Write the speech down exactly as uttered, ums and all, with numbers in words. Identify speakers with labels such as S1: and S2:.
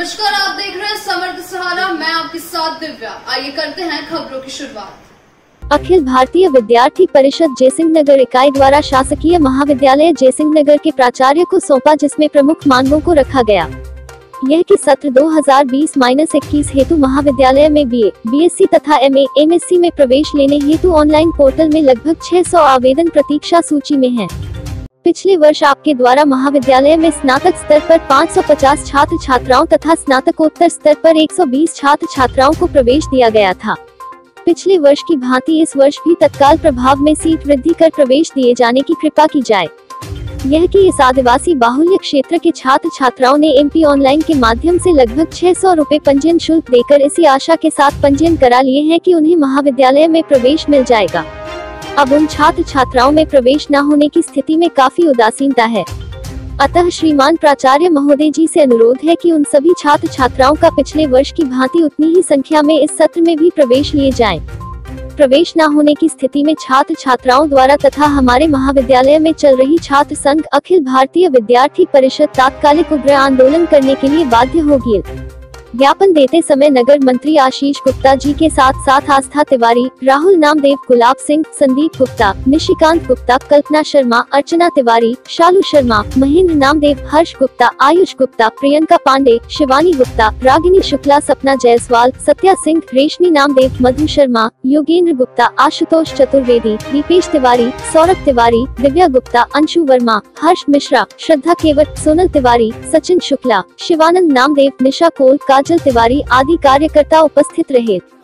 S1: नमस्कार, आप देख रहे हैं समर्थ सहारा। मैं आपके साथ दिव्या। आइए करते हैं खबरों की शुरुआत।
S2: अखिल भारतीय विद्यार्थी परिषद जयसिंह नगर इकाई द्वारा शासकीय महाविद्यालय जयसिंह नगर के प्राचार्य को सौंपा, जिसमें प्रमुख मांगों को रखा गया। यह कि सत्र दो हज़ार बीस इक्कीस हेतु महाविद्यालय में बीए, बीएससी तथा एमए, एमएससी में प्रवेश लेने हेतु ऑनलाइन पोर्टल में लगभग छह सौ आवेदन प्रतीक्षा सूची में हैं। पिछले वर्ष आपके द्वारा महाविद्यालय में स्नातक स्तर पर पाँच सौ पचास छात्र छात्राओं तथा स्नातकोत्तर स्तर पर एक सौ बीस छात्र छात्राओं को प्रवेश दिया गया था। पिछले वर्ष की भांति इस वर्ष भी तत्काल प्रभाव में सीट वृद्धि कर प्रवेश दिए जाने की कृपा की जाए। यह कि इस आदिवासी बाहुल्य क्षेत्र के छात्र छात्राओं ने एमपी ऑनलाइन के माध्यम से लगभग छह सौ रुपए पंजीयन शुल्क देकर इसी आशा के साथ पंजीयन करा लिए हैं कि उन्हें महाविद्यालय में प्रवेश मिल जाएगा। अब उन छात्र छात्राओं में प्रवेश न होने की स्थिति में काफी उदासीनता है। अतः श्रीमान प्राचार्य महोदय जी से अनुरोध है कि उन सभी छात्र छात्राओं का पिछले वर्ष की भांति उतनी ही संख्या में इस सत्र में भी प्रवेश लिए जाएं। प्रवेश न होने की स्थिति में छात्र छात्राओं द्वारा तथा हमारे महाविद्यालय में चल रही छात्र संघ अखिल भारतीय विद्यार्थी परिषद तात्कालिक उग्र आंदोलन करने के लिए बाध्य होगी। ज्ञापन देते समय नगर मंत्री आशीष गुप्ता जी के साथ साथ आस्था तिवारी, राहुल नामदेव, गुलाब सिंह, संदीप गुप्ता, निशिकांत गुप्ता, कल्पना शर्मा, अर्चना तिवारी, शालू शर्मा, महेंद्र नामदेव, हर्ष गुप्ता, आयुष गुप्ता, प्रियंका पांडे, शिवानी गुप्ता, रागिनी शुक्ला, सपना जायसवाल, सत्या सिंह, रेशमी नामदेव, मधु शर्मा, योगेंद्र गुप्ता, आशुतोष चतुर्वेदी, दीपेश तिवारी, सौरभ तिवारी, दिव्या गुप्ता, अंशु वर्मा, हर्ष मिश्रा, श्रद्धा केवट, सोनल तिवारी, सचिन शुक्ला, शिवानंद नामदेव, निशा कोल, काजल तिवारी आदि कार्यकर्ता उपस्थित रहे।